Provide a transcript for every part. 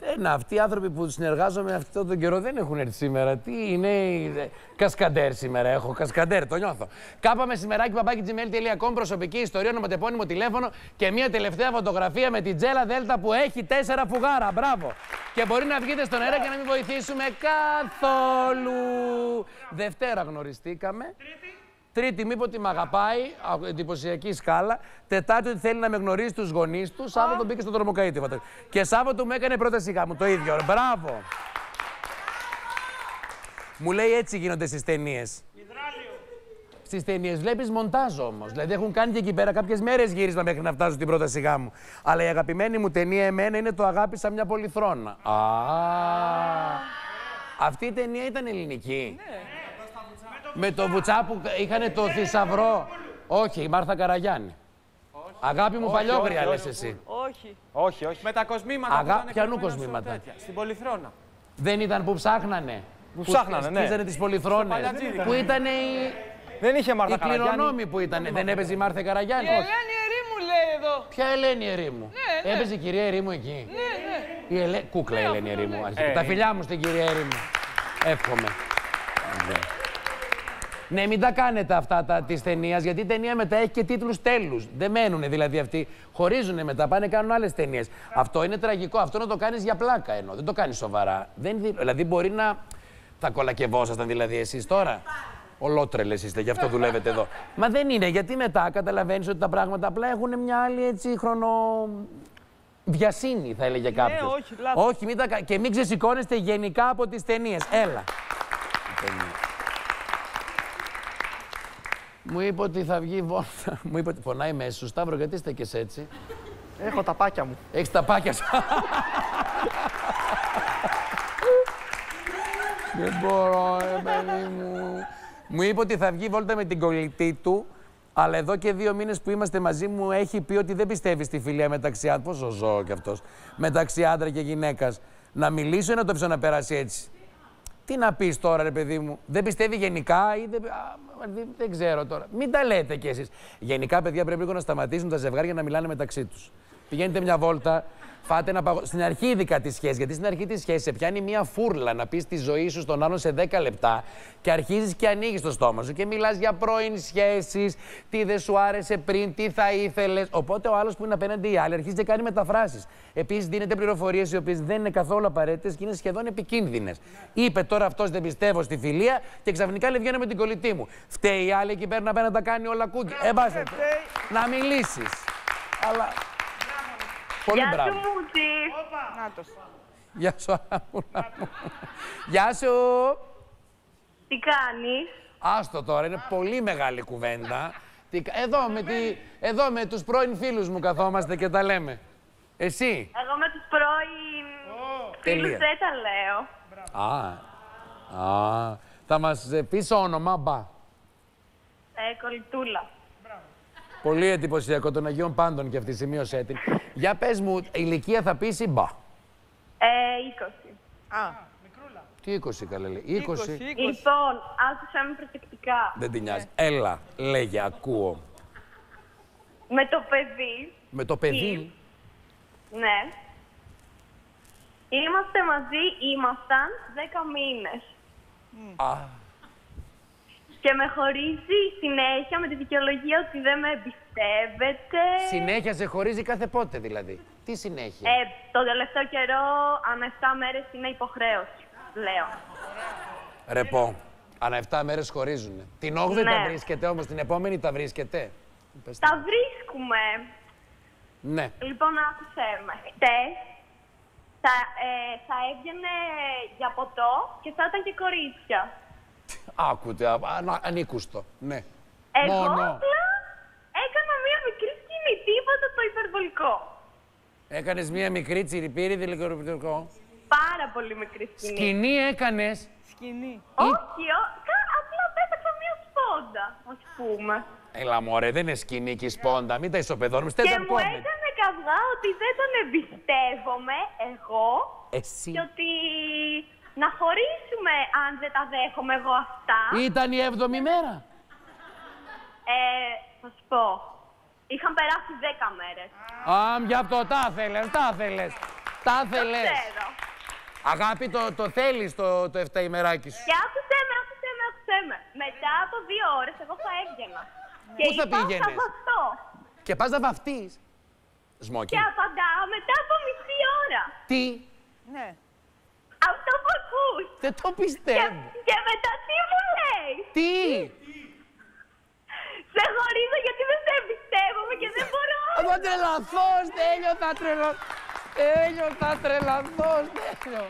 Αυτοί οι άνθρωποι που συνεργάζομαι αυτόν τον καιρό δεν έχουν έρθει σήμερα. Τι είναι, κασκαντέρ σήμερα έχω, κασκαντέρ, το νιώθω. Κάπα μεσημεράκι@gmail.com, προσωπική ιστορία, ονοματεπώνυμο, τηλέφωνο και μια τελευταία φωτογραφία με την Τζέλα Δέλτα που έχει 4 φουγάρα. Μπράβο! Και μπορεί να βγείτε στον αέρα και να μην βοηθήσουμε καθόλου. Δευτέρα γνωριστήκαμε. Τρίτη, μήπως ότι με αγαπάει, εντυπωσιακή σκάλα. Τετάρτη, ότι θέλει να με γνωρίσει τους γονείς του. Σάββατο μπήκε στο τρομοκαΐτη. Και Σάββατο μου έκανε πρόταση γάμου. Το ίδιο. Μπράβο. Μου λέει έτσι γίνονται στις ταινίες. Στις ταινίες βλέπεις μοντάζ όμως. Δηλαδή έχουν κάνει και εκεί πέρα κάποιες μέρες γύρισμα μέχρι να φτάσουν την πρόταση γάμου. Αλλά η αγαπημένη μου ταινία εμένα είναι το Αγάπησα μια πολυθρόνα. Αυτή η ταινία ήταν ελληνική. Ναι. Με το Βουτσά που είχανε το θησαυρό. Όχι, η Μάρθα Καραγιάννη. Όχι. Αγάπη μου παλιόγρια λες εσύ. Όχι. Με τα κοσμήματα. Ποιανού κοσμήματα? Στην πολυθρόνα. Δεν ήταν που ψάχνανε? Που ψάχνανε, ναι. Σκίζανε τις πολυθρόνες. Που ήταν οι... Δεν είχε Μάρθα Καραγιάννη. Οι κληρονόμοι που ήταν. Δεν έπαιζε η Μάρθα Καραγιάννη? Η Ελένη Ερήμου λέει εδώ. Ποια Ελένη Ερήμου? Ναι. Έπαιζε η κυρία Ερήμου εκεί? Ναι. Κούκλα Ελένη Ερήμου. Τα φιλιά μου στην κυρία Ερήμου. Εύχομαι. Ναι, μην τα κάνετε αυτά της ταινίας, γιατί η ταινία μετά έχει και τίτλους τέλους. Δεν μένουνε δηλαδή αυτοί. Χωρίζουνε μετά, πάνε κάνουν άλλες ταινίες. Αυτό είναι τραγικό. Αυτό να το κάνεις για πλάκα ενώ. Δεν το κάνεις σοβαρά. Δηλαδή μπορεί να. Θα κολακευόσασταν δηλαδή εσείς τώρα. Ολότρελες είστε, γι' αυτό δουλεύετε εδώ. Μα δεν είναι, γιατί μετά καταλαβαίνεις ότι τα πράγματα απλά έχουν μια άλλη έτσι βιασύνη, θα έλεγε κάποιος. Ναι, όχι, λάθος. Όχι, και μην ξεσηκώνεστε γενικά από τις ταινίες. Έλα. Μου είπε ότι θα βγει βόλτα. Μου είπε ότι πονάει μέσα σου. Σταύρο, γιατί στέκες έτσι? Έχω τα πάκια μου. Έχεις τα πάκια σου. Δεν μπορώ, παιδί μου. Μου είπε ότι θα βγει βόλτα με την κολλητή του, αλλά εδώ και 2 μήνες που είμαστε μαζί μου έχει πει ότι δεν πιστεύει στη φιλία μεταξύ άντρα. Πόσο ζώο κι αυτός. Μεταξύ άντρα και γυναίκας. Να μιλήσω ή να το αφήσω να περάσει έτσι? Τι να πεις τώρα, ρε παιδί μου? Δεν πιστεύει γενικά ή δεν ξέρω τώρα. Μην τα λέτε κι εσείς. Γενικά, παιδιά, πρέπει λίγο να σταματήσουν τα ζευγάρια να μιλάνε μεταξύ τους. Πηγαίνετε μια βόλτα, φάτε ένα παγό. Στην αρχή, ειδικά τη σχέση. Γιατί στην αρχή τη σχέση σε πιάνει μια φούρλα να πεις τη ζωή σου στον άλλον σε 10 λεπτά και αρχίζεις και ανοίγεις το στόμα σου και μιλάς για πρώην σχέσεις, τι δεν σου άρεσε πριν, τι θα ήθελες. Οπότε ο άλλος που είναι απέναντι η άλλη αρχίζει και κάνει μεταφράσεις. Επίσης, δίνεται πληροφορίες οι οποίες δεν είναι καθόλου απαραίτητες και είναι σχεδόν επικίνδυνες. Είπε τώρα αυτός δεν πιστεύω στη φιλία και ξαφνικά λέει βγαίνω με την κολλητή μου. Φταίει η άλλη εκεί πέρα να πάει να τα κάνει όλα κούκι. Να μιλήσεις. Αλλά. Πολύ Γεια μπράβο. σου, Μούτσι. Νάτος. Γεια σου, Άμπουλα μου. Γεια σου. Τι κάνεις? Άστο τώρα, είναι πολύ μεγάλη κουβέντα. Εδώ με τους πρώην φίλους μου καθόμαστε και τα λέμε. Εσύ. Εγώ με τους πρώην φίλους δεν τα λέω. Θα μας πεις όνομα, μπα. Κολλητούλα. Πολύ εντυπωσιακό των Αγίων Πάντων και αυτή, σημείωσέ την. Για πες μου, ηλικία θα πεις ή μπα? 20. Μικρούλα. Τι 20 καλέ λέει? 20. Λοιπόν, άκουσα με προσεκτικά. Δεν την νοιάζει. Έλα, λέγε, ακούω. Με το παιδί. Με το παιδί. Ναι. Ήμασταν 10 μήνες. Και με χωρίζει συνέχεια με τη δικαιολογία ότι δεν με εμπιστεύεται. Συνέχεια σε χωρίζει κάθε πότε δηλαδή? Τι συνέχεια? Το τελευταίο καιρό, ανά 7 μέρες είναι υποχρέωση, λέω. Ρε πω, ανά 7 μέρες χωρίζουνε. Την 8η τα βρίσκεται όμως, την επόμενη τα βρίσκεται? Τα βρίσκουμε. Ναι. Λοιπόν, άκουσέ με. Χτες θα έβγαινε για ποτό και θα ήταν και κορίτσια. Άκουτε, ανήκουστο, ναι. Εγώ απλά έκανα μία μικρή σκηνή, τίποτα το υπερβολικό. Έκανες μία μικρή τσιριπίρι δηλικορυπητικό? Πάρα πολύ μικρή σκηνή. Σκηνή έκανες? Σκηνή. Όχι, απλά πέταξα μία σπόντα, ας πούμε. Έλα μωρέ, δεν είναι σκηνή και σπόντα, μην τα ισοπεδώνουμε. Και μου έκανε καυγά ότι δεν τον εμπιστεύομαι εγώ. Εσύ. Και ότι να χωρίσουμε αν δεν τα δέχομαι εγώ αυτά. Ήταν η 7η μέρα. Θα σου πω. Είχαν περάσει 10 μέρες. Γι' αυτό τα θέλες. Το ξέρω. Αγάπη, το θέλεις το 7 ημεράκι σου. Και άκουσέ με. Μετά από 2 ώρες εγώ θα έβγαινα. Και Πού θα είπα, πήγαινες? θα βαφτώ. Και πας να βαφτείς. Σμόκι. Και απαντάω μετά από μισή ώρα. Τι? Ναι. Αυτό που ακούς. Δεν το πιστεύω. Και μετά τι μου λέει. Τι? Σε χωρίζω γιατί δεν σε εμπιστεύομαι και δεν μπορώ. Θα τρελαθώ, Στέλιο, θα τρελαθώ. Στέλιο, θα τρελαθώ, Στέλιο.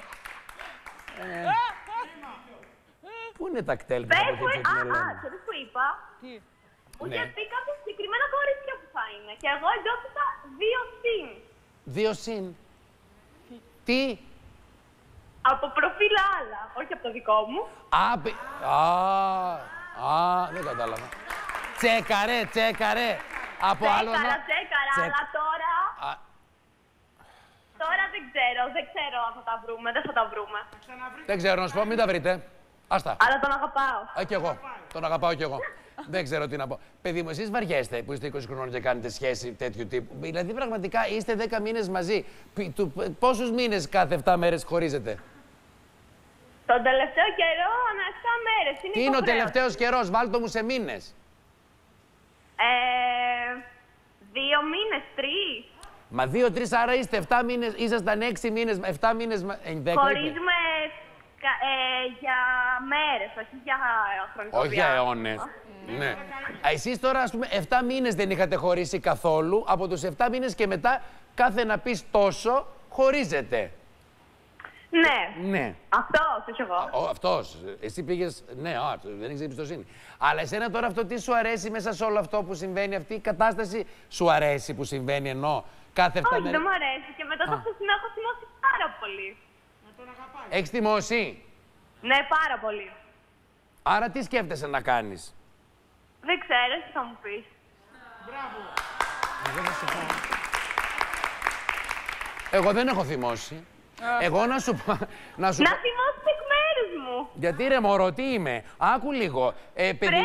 Πού είναι τα κτέλ που θα Πες μου, βοηθήσω την Ελένη? ξέρεις που είπα. Τι. Μου Ναι. είχε πει κάποια συγκεκριμένα κορίτσια που θα είναι. Και εγώ εντόπισα 2 συν. 2 συν. Τι? Από προφίλ άλλα, όχι από το δικό μου. Δεν κατάλαβα. Τσέκαρε. Από άλλο να... Τσέκαρα, αλλά τώρα... Τώρα δεν ξέρω αν θα τα βρούμε, δεν θα τα βρούμε. Δεν ξέρω να σου πω, μην τα βρείτε. Άστα. Αλλά τον αγαπάω. Κι εγώ. Τον αγαπάω κι εγώ. Δεν ξέρω τι να πω. Παιδί μου, εσείς βαριέστε που είστε 20 χρονών και κάνετε σχέση τέτοιου τύπου. Δηλαδή, πραγματικά είστε 10 μήνες μαζί. Πόσους μήνες κάθε 7 μέρες χωρίζετε? Τον τελευταίο καιρό, ανά 7 μέρες. Τι είναι ο τελευταίος καιρός? Βάλτο μου σε μήνες. 2 μήνες, 3. Μα 2-3, άρα είστε 7 μήνες, ήσασταν 6 μήνες, 7 μήνες, 10. Χωρίζουμε για μέρες, όχι για χρονικό Όχι για αιώνες. Ναι. Εσείς τώρα, ας πούμε, 7 μήνες δεν είχατε χωρίσει καθόλου. Από τους 7 μήνες και μετά, κάθε να πεις τόσο, χωρίζετε. Ναι. Αυτός, όχι εγώ. Αυτός. Εσύ πήγες. Ναι, δεν έχεις εμπιστοσύνη. Αλλά εσένα τώρα αυτό τι σου αρέσει μέσα σε όλο αυτό που συμβαίνει, αυτή η κατάσταση σου αρέσει που συμβαίνει ενώ κάθε 7 μέρες? Όχι, δεν μου αρέσει και μετά το έχω θυμώσει πάρα πολύ. Έχεις θυμώσει? Ναι, πάρα πολύ. Άρα τι σκέφτεσαι να κάνεις? Δεν ξέρω, τι θα μου πεις. Εγώ δεν έχω θυμώσει. Εγώ να σου πω. Να θυμώσεις εκ μέρους μου. Γιατί ρε μωρό, τι είμαι? Άκου λίγο. Πρέπει.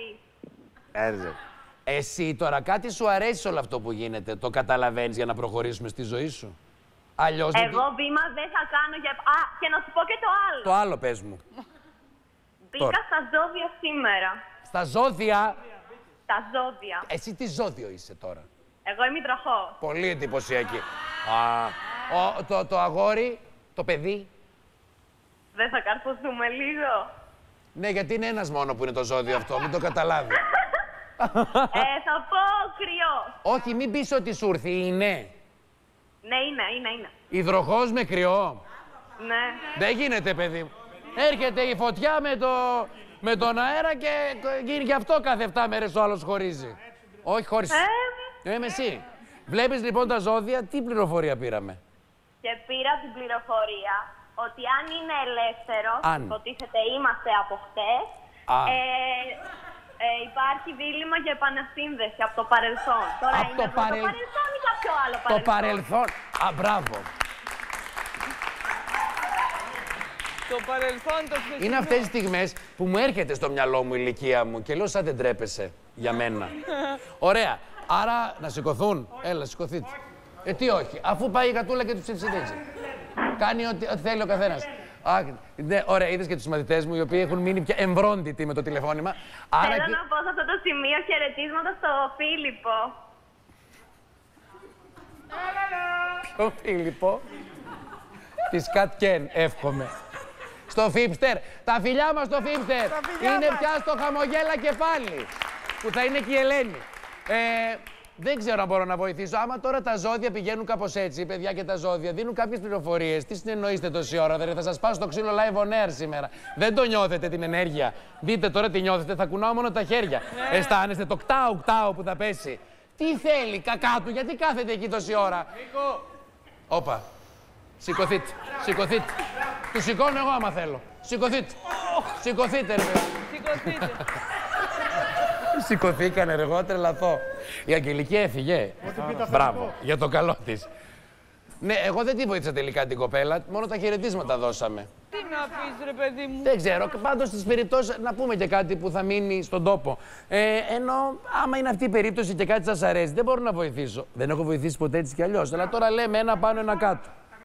Εσύ τώρα κάτι σου αρέσει όλο αυτό που γίνεται? Το καταλαβαίνεις για να προχωρήσουμε στη ζωή σου? Αλλιώς. Εγώ βήμα δεν θα κάνω για... και να σου πω και το άλλο. Το άλλο πες μου. Μπήκα στα ζώδια σήμερα. Στα ζώδια? Στα ζώδια. Εσύ τι ζώδιο είσαι τώρα? Εγώ είμαι υδροχό. Πολύ εντυπωσιακή. Το αγόρι, το παιδί. Δεν θα καρφωθούμε λίγο? Ναι, γιατί είναι ένας μόνο που είναι το ζώδιο αυτό, μην το καταλάβει. Θα πω κρυό. Όχι, μην πεις ότι σου ήρθε, είναι. Ναι, είναι. Υδροχός με κρυό. Ναι. Δεν γίνεται, παιδί μου. Έρχεται η φωτιά με τον αέρα και γίνει γι' αυτό κάθε 7 μέρες ο άλλος χωρίζει. Όχι, χωρίς. Είμαι εσύ. Βλέπεις λοιπόν τα ζώδια, τι πληροφορία πήραμε? Και πήρα την πληροφορία ότι αν είναι ελεύθερο, υποτίθεται είμαστε από χτες, υπάρχει δίλημμα για επανασύνδεση από το παρελθόν. Τώρα από είναι το παρελθόν ή κάποιο άλλο παρελθόν? Το παρελθόν. Μπράβο. Το παρελθόν, το χθεσινό. Είναι αυτές τις στιγμές που μου έρχεται στο μυαλό μου η ηλικία μου και λέω σαν δεν τρέπεσαι για μένα. Ωραία. Άρα να σηκωθούν. Έλα, σηκωθείτε. Τι όχι. Αφού πάει η γατούλα και του ψηφιδίζει. Κάνει ό,τι θέλει ο καθένας. Ναι, ωραία, είδες και τους συμμαθητές μου οι οποίοι έχουν μείνει πια εμβρόντιτοι με το τηλεφώνημα. Θέλω να πω σε αυτό το σημείο χαιρετίσματα στο Φίλιππο. Ποιο Φίλιππο? Της Κατκέν, εύχομαι. Στο Φίπστερ. Τα φιλιά μας στο Φίπστερ. Είναι πια στο χαμογέλα και πάλι. Που θα είναι και η Ελένη. Δεν ξέρω αν μπορώ να βοηθήσω. Άμα τώρα τα ζώδια πηγαίνουν κάπως έτσι, παιδιά και τα ζώδια δίνουν κάποιες πληροφορίες. Τι συνεννοείστε τόση ώρα, θα σας πάω στο ξύλο live on air σήμερα. Δεν το νιώθετε την ενέργεια? Δείτε τώρα τι νιώθετε, θα κουνάω μόνο τα χέρια. Αισθάνεστε το κτάου που θα πέσει? Τι θέλει, κακά του, γιατί κάθεται εκεί τόση ώρα? Νίκο! Όπα. Σηκωθείτε, σηκωθείτε. Του σηκώνω εγώ άμα θέλω. Σηκωθείτε. Σηκωθείτε, ρε παιδί. Σηκωθείτε. Σηκωθήκανε, ρε, εγώ τρελαθώ. Η Αγγελική έφυγε. Μπράβο, για το καλό της. Ναι, εγώ δεν τη βοήθησα τελικά την κοπέλα, μόνο τα χαιρετίσματα δώσαμε. Τι να πεις, ρε παιδί μου? Δεν ξέρω, πάντως στις περιπτώσεις να πούμε και κάτι που θα μείνει στον τόπο. Ενώ άμα είναι αυτή η περίπτωση και κάτι σας αρέσει, δεν μπορώ να βοηθήσω. Δεν έχω βοηθήσει ποτέ έτσι κι αλλιώς, αλλά τώρα λέμε ένα πάνω ένα κάτω.